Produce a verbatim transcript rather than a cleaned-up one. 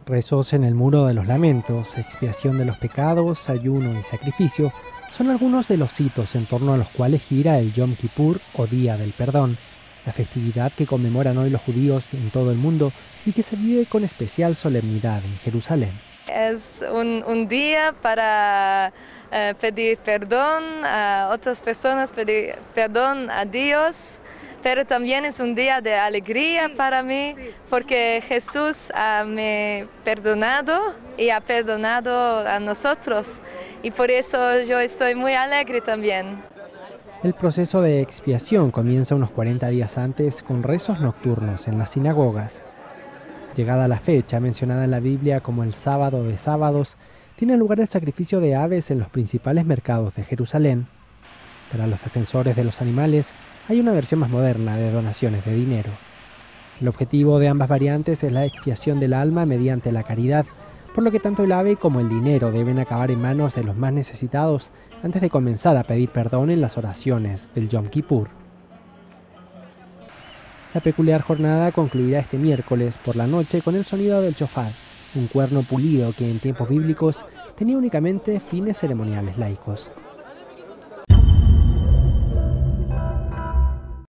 Rezos en el Muro de los Lamentos, expiación de los pecados, ayuno y sacrificio son algunos de los hitos en torno a los cuales gira el Yom Kippur o Día del Perdón, la festividad que conmemoran hoy los judíos en todo el mundo y que se vive con especial solemnidad en Jerusalén. Es un, un día para eh, pedir perdón a otras personas, pedir perdón a Dios, pero también es un día de alegría sí, para mí, sí. Porque Jesús ha me perdonado y ha perdonado a nosotros, y por eso yo estoy muy alegre también. El proceso de expiación comienza unos cuarenta días antes con rezos nocturnos en las sinagogas. Llegada la fecha mencionada en la Biblia como el sábado de sábados, tiene lugar el sacrificio de aves en los principales mercados de Jerusalén. Para los defensores de los animales, hay una versión más moderna de donaciones de dinero. El objetivo de ambas variantes es la expiación del alma mediante la caridad, por lo que tanto el ave como el dinero deben acabar en manos de los más necesitados antes de comenzar a pedir perdón en las oraciones del Yom Kippur. La peculiar jornada concluirá este miércoles por la noche con el sonido del shofar, un cuerno pulido que en tiempos bíblicos tenía únicamente fines ceremoniales laicos.